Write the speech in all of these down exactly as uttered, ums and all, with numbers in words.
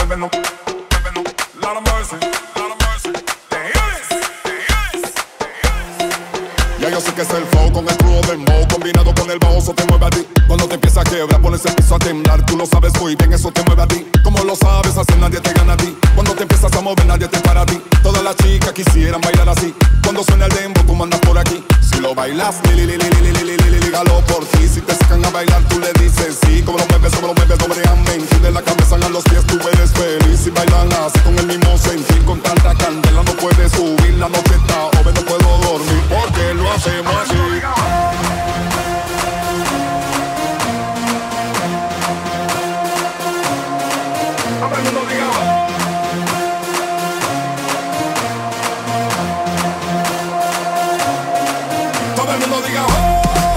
Ya yo sé que es el flow con el crudo del mo, combinado con el bajo, eso te mueve a ti. Cuando te empieza a quebrar, pones el piso a temblar. Tú lo sabes muy bien, eso te mueve a ti. Como lo sabes hacer, nadie te gana a ti. Cuando te empiezas a mover, nadie te para a ti. Todas las chicas quisieran bailar así. Cuando suena el dembow, tú mandas por aquí. Si lo bailas, li, li, li, li, li, li, li, li, li, dígalo por ti. Si te sacan a bailar, tú le dices sí. Como lo mueves, como lo mueves, doblemente. De la cabeza a los pies, tú eres feliz. Si bailan así con el mismo sentir, con tanta candela, no puedes subir. La noche está joven, no puedo dormir, porque lo hacemos así. Todo el mundo diga oh. Todo el mundo diga oh.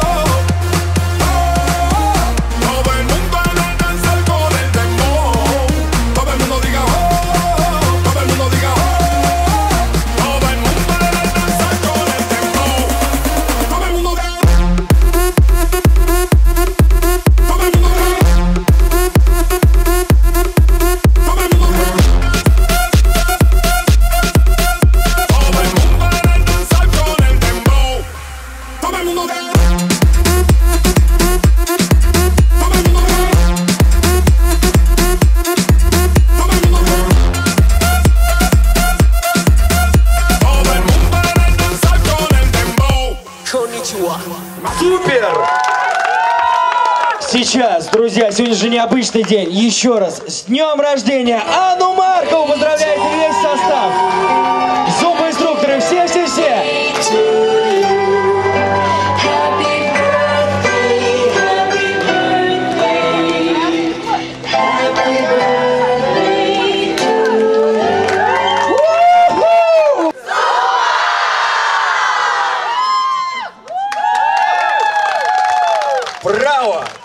Супер! Сейчас, друзья, сегодня же необычный день. Еще раз, с днем рождения Анну Маркову поздравляет весь состав. Зумбоинструкторы, все-все-все! Браво!